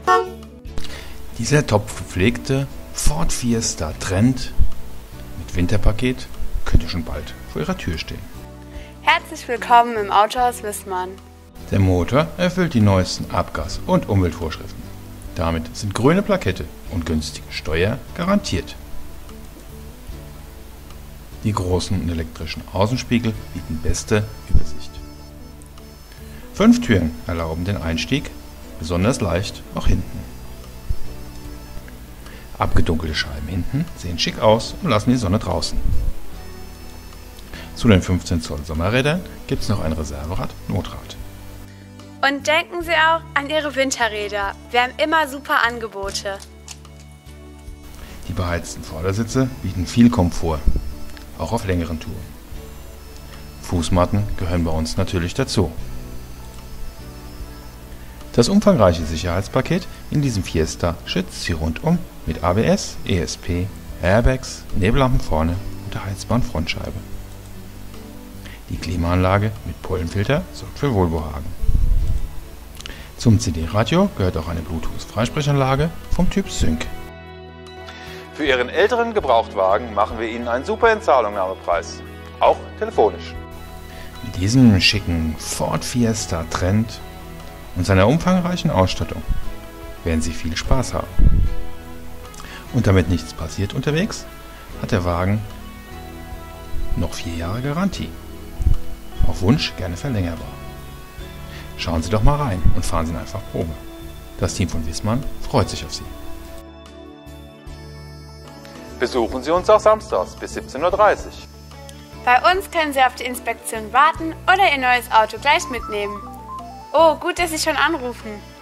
Dieser top gepflegte Ford Fiesta Trend mit Winterpaket könnte schon bald vor Ihrer Tür stehen. Herzlich willkommen im Autohaus Wissmann. Der Motor erfüllt die neuesten Abgas- und Umweltvorschriften. Damit sind grüne Plakette und günstige Steuer garantiert. Die großen elektrischen Außenspiegel bieten beste Übersicht. 5 Türen erlauben den Einstieg, besonders leicht auch hinten. Abgedunkelte Scheiben hinten sehen schick aus und lassen die Sonne draußen. Zu den 15 Zoll Sommerrädern gibt es noch ein Reserverad-Notrad. Und denken Sie auch an Ihre Winterräder. Wir haben immer super Angebote. Die beheizten Vordersitze bieten viel Komfort, auch auf längeren Touren. Fußmatten gehören bei uns natürlich dazu. Das umfangreiche Sicherheitspaket in diesem Fiesta schützt Sie rundum mit ABS, ESP, Airbags, Nebellampen vorne und der heizbaren Frontscheibe. Die Klimaanlage mit Pollenfilter sorgt für Wohlbehagen. Zum CD-Radio gehört auch eine Bluetooth-Freisprechanlage vom Typ Sync. Für Ihren älteren Gebrauchtwagen machen wir Ihnen einen super Entzahlungnahmepreis, auch telefonisch. Mit diesem schicken Ford Fiesta Trend und seiner umfangreichen Ausstattung werden Sie viel Spaß haben. Und damit nichts passiert unterwegs, hat der Wagen noch 4 Jahre Garantie. Auf Wunsch gerne verlängerbar. Schauen Sie doch mal rein und fahren Sie ihn einfach Probe. Das Team von Wissmann freut sich auf Sie. Besuchen Sie uns auch samstags bis 17:30 Uhr. Bei uns können Sie auf die Inspektion warten oder Ihr neues Auto gleich mitnehmen. Oh, gut, dass Sie schon anrufen.